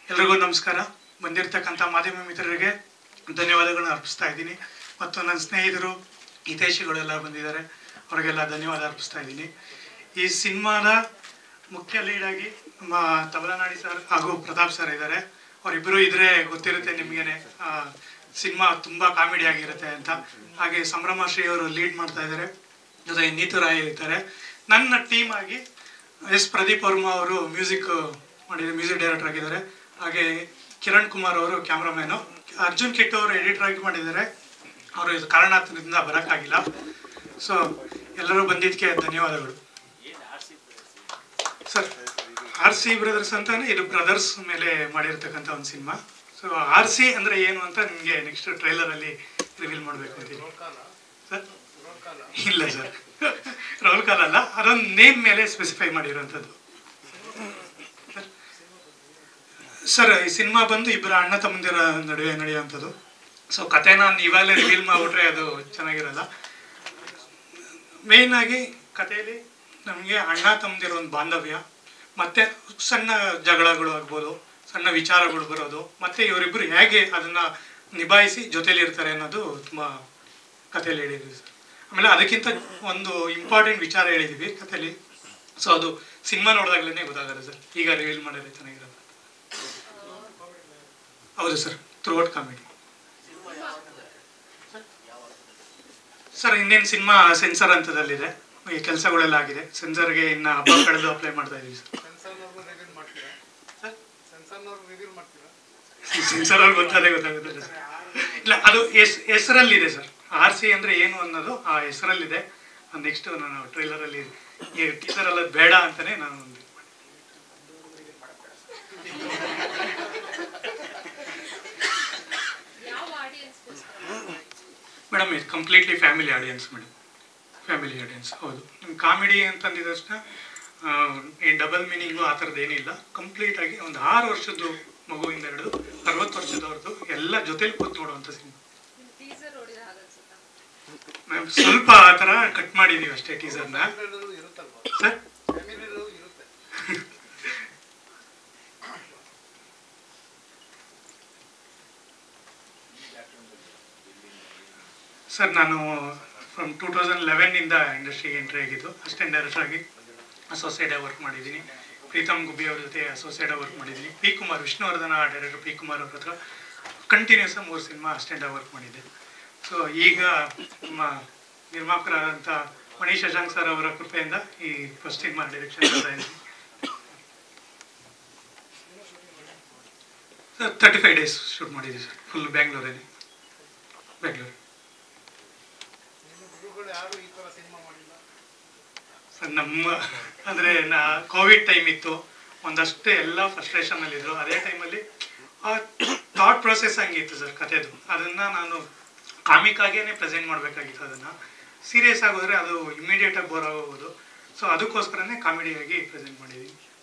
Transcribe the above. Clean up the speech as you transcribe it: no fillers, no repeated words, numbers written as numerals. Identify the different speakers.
Speaker 1: ಎಲ್ರಿಗೂ ನಮಸ್ಕಾರ. ಬಂದಿರತಕ್ಕಂತ ಮಾಧ್ಯಮ ಮಿತ್ರರಿಗೆ ಧನ್ಯವಾದಗಳನ್ನು ಅರ್ಪಿಸ್ತಾ ಇದ್ದೀನಿ. ಮತ್ತು ನನ್ನ ಸ್ನೇಹಿತರು ಹಿತೈಷಿಗಳೆಲ್ಲ ಬಂದಿದ್ದಾರೆ, ಅವರಿಗೆಲ್ಲ ಧನ್ಯವಾದ ಅರ್ಪಿಸ್ತಾ ಇದ್ದೀನಿ. ಈ ಸಿನಿಮಾದ ಮುಖ್ಯ ಲೀಡ್ ಆಗಿ ನಮ್ಮ ತಬಲಾ ನಾನಿ ಸರ್ ಹಾಗೂ ಪ್ರತಾಪ್ ಸರ್ ಇದ್ದಾರೆ. ಅವರಿಬ್ಬರು ಇದ್ರೆ ಗೊತ್ತಿರುತ್ತೆ ನಿಮಗೇನೆ, ಸಿನಿಮಾ ತುಂಬಾ ಕಾಮಿಡಿ ಆಗಿರುತ್ತೆ ಅಂತ. ಹಾಗೆ ಸಂಭ್ರಮ ಶ್ರೀ ಅವರು ಲೀಡ್ ಮಾಡ್ತಾ ಇದ್ದಾರೆ, ಜೊತೆ ನೀತು ರಾಯ್ ಇರ್ತಾರೆ. ನನ್ನ ಟೀಮ್ ಆಗಿ ಎಸ್ ಪ್ರದೀಪ್ ವರ್ಮಾ ಅವರು ಮ್ಯೂಸಿಕ್ ಡೈರೆಕ್ಟರ್ ಆಗಿದ್ದಾರೆ. ಹಾಗೆ ಕಿರಣ್ ಕುಮಾರ್ ಅವರು ಕ್ಯಾಮ್ರಾಮ್ಯಾನು. ಅರ್ಜುನ್ ಕಿಟ್ ಅವರು ಎಡಿಟರ್ ಆಗಿ ಮಾಡಿದ್ದಾರೆ. ಅವರು ಇದು ಕಾರಣದಿಂದ ಬರೋಕ್ಕಾಗಿಲ್ಲ. ಸೊ ಎಲ್ಲರೂ ಬಂದಿದ್ದಕ್ಕೆ ಧನ್ಯವಾದಗಳು ಸರ್. RC ಬ್ರದರ್ಸ್ ಅಂತಾನೆ ಇದು ಬ್ರದರ್ಸ್ ಮೇಲೆ ಮಾಡಿರ್ತಕ್ಕಂಥ ಒಂದು ಸಿನಿಮಾ. ಸೊ RC ಅಂದರೆ ಏನು ಅಂತ ನಿಮಗೆ ನೆಕ್ಸ್ಟ್ ಟ್ರೈಲರಲ್ಲಿ ರಿವೀಲ್ ಮಾಡಬೇಕು ಅಂತೀನಿ ಸರ್. ಇಲ್ಲ ಸರ್, ರೋಲ್ ಕಾಲ್ ಅಲ್ಲ, ಅದೊಂದು ನೇಮ್ ಮೇಲೆ ಸ್ಪೆಸಿಫೈ ಮಾಡಿರೋಂಥದ್ದು ಸರ್. ಈ ಸಿನಿಮಾ ಬಂದು ಇಬ್ಬರ ಅಣ್ಣ ತಮ್ಮಂದಿರ ನಡುವೆ ನಡೆಯುವಂಥದ್ದು. ಸೊ ಕಥೆನ ಇವಾಗಲೇ ರಿವೀಲ್ ಮಾಡಿಬಿಟ್ರೆ ಅದು ಚೆನ್ನಾಗಿರಲ್ಲ. ಮೇಯ್ನ್ ಆಗಿ ಕಥೆಯಲ್ಲಿ ನಮಗೆ ಅಣ್ಣ ತಮ್ಮಂದಿರ ಒಂದು ಬಾಂಧವ್ಯ, ಮತ್ತೆ ಸಣ್ಣ ಜಗಳಗಳು ಆಗ್ಬೋದು, ಸಣ್ಣ ವಿಚಾರಗಳು ಬರೋದು, ಮತ್ತೆ ಇವರಿಬ್ಬರು ಹೇಗೆ ಅದನ್ನ ನಿಭಾಯಿಸಿ ಜೊತೆಲಿ ಇರ್ತಾರೆ ಅನ್ನೋದು ತುಂಬ ಕಥೆಯಲ್ಲಿ ಹೇಳಿದ್ವಿ ಸರ್. ಆಮೇಲೆ ಅದಕ್ಕಿಂತ ಒಂದು ಇಂಪಾರ್ಟೆಂಟ್ ವಿಚಾರ ಹೇಳಿದ್ವಿ ಕಥೆಯಲ್ಲಿ. ಸೊ ಅದು ಸಿನಿಮಾ ನೋಡಿದಾಗ್ಲೇ ಗೊತ್ತಾಗಲ್ಲ ಸರ್, ಈಗ ರಿವೀಲ್ ಮಾಡಿದ್ರೆ ಚೆನ್ನಾಗಿರಲ್ಲ. ಹೌದು ಸರ್, ಥ್ರೂಔಟ್ ಕಾಮಿಡಿ ಸರ್. ಇನ್ನೇನು ಸಿನಿಮಾ ಸೆನ್ಸರ್ ಹಂತದಲ್ಲಿದೆ, ಈ ಕೆಲಸಗಳೆಲ್ಲ ಆಗಿದೆ. ಸೆನ್ಸರ್ಗೆ ಇನ್ನು ಹಬ್ಬ ಕಳೆದು ಅಪ್ಲೈ ಮಾಡ್ತಾ ಇದೀವಿ ಸರ್. ಸೆನ್ಸರ್ ಅವ್ರಿಗೆ ಗೊತ್ತಾಗುತ್ತೆ ಸರ್. ಇಲ್ಲ, ಅದು ಹೆಸರಲ್ಲಿದೆ ಸರ್. RC ಅಂದರೆ ಏನು ಅನ್ನೋದು ಆ ಹೆಸರಲ್ಲಿದೆ. ನೆಕ್ಸ್ಟ್ ನಾನು ಟ್ರೈಲರಲ್ಲಿ ಟೀಸರ್ ಎಲ್ಲ ಬೇಡ ಅಂತಾನೆ ನಾನು ಮೇಡಮ್, ಇದು completely family audience madam, family audience. ಹೌದು, ಕಾಮಿಡಿ ಅಂತಂದಿದ ತಕ್ಷಣ ಈ ಡಬಲ್ ಮೀನಿಂಗು ಆ ಥರದ್ದು ಏನಿಲ್ಲ. ಕಂಪ್ಲೀಟಾಗಿ ಒಂದು 6 ವರ್ಷದ್ದು ಮಗುವಿಂದ ಹಿಡಿದು 60 ವರ್ಷದವ್ರದ್ದು ಎಲ್ಲ ಜೊತೆಲಿ ಕೂತ್ ನೋಡುವಂಥ ಸಿನಿಮಾ ಮ್ಯಾಮ್. ಸ್ವಲ್ಪ ಆ ಥರ ಕಟ್ ಮಾಡಿದ್ದೀವಿ ಅಷ್ಟೇ ಟೀಸರ್ನ ಸರ್. ಸರ್ ನಾನು ಫ್ರಮ್ 2011 ಇಂಡಸ್ಟ್ರಿಗೆ ಎಂಟ್ರಿ ಆಗಿದ್ದು. ಅಸಿಸ್ಟೆಂಟ್ ಡೈರೆಕ್ಟರ್ ಆಗಿ ಅಸೋಸಿಯೇಟ್ ಆಗಿ ವರ್ಕ್ ಮಾಡಿದ್ದೀನಿ. ಪ್ರೀತಮ್ ಗುಬ್ಬಿ ಅವ್ರ ಜೊತೆ ಅಸೋಸಿಯೇಟ್ ಆಗಿ ವರ್ಕ್ ಮಾಡಿದ್ದೀನಿ. P. Kumar, Vishnuvardhana director P. Kumar ಅವ್ರ ಹತ್ರ ಕಂಟಿನ್ಯೂಸ್ 3 ಸಿನಿಮಾ ಅಸಿಸ್ಟೆಂಟ್ ಆಗಿ ವರ್ಕ್ ಮಾಡಿದ್ದೆ. ಸೊ ಈಗ ನಮ್ಮ ನಿರ್ಮಾಪಕರಾದಂಥ ಮಣಿ ಶಶಾಂಕ್ ಸರ್ ಅವರ ಕೃಪೆಯಿಂದ ಈ ಫಸ್ಟ್ ಸಿನಿಮಾ ಡೈರೆಕ್ಷನ್ ಮಾಡ್ತಾ ಇದ್ದೀನಿ ಸರ್. 35 ಡೇಸ್ ಶೂಟ್ ಮಾಡಿದ್ದೀವಿ ಸರ್, ಫುಲ್ ಬ್ಯಾಂಗ್ಳೂರಲ್ಲಿ. ಸರ್ ನಮ್ಮ ಅಂದರೆ ಕೋವಿಡ್ ಟೈಮ್ ಇತ್ತು, ಒಂದಷ್ಟು ಎಲ್ಲ ಫ್ರಸ್ಟ್ರೇಷನಲ್ಲಿದ್ದರು. ಅದೇ ಟೈಮಲ್ಲಿ ಥಾಟ್ ಪ್ರೊಸೆಸ್ ಹಂಗಿತ್ತು ಸರ್ ಕಥೆದು. ಅದನ್ನು ನಾನು ಕಾಮಿಕಾಗೇ ಪ್ರೆಸೆಂಟ್ ಮಾಡಬೇಕಾಗಿತ್ತು. ಅದನ್ನು ಸೀರಿಯಸ್ ಆಗೋದ್ರೆ ಅದು ಇಮಿಡಿಯೇಟಾಗಿ ಬೋರ್ ಆಗೋಗೋದು. ಸೊ ಅದಕ್ಕೋಸ್ಕರನೇ ಕಾಮಿಡಿಯಾಗಿ ಪ್ರೆಸೆಂಟ್ ಮಾಡಿದ್ದೀನಿ.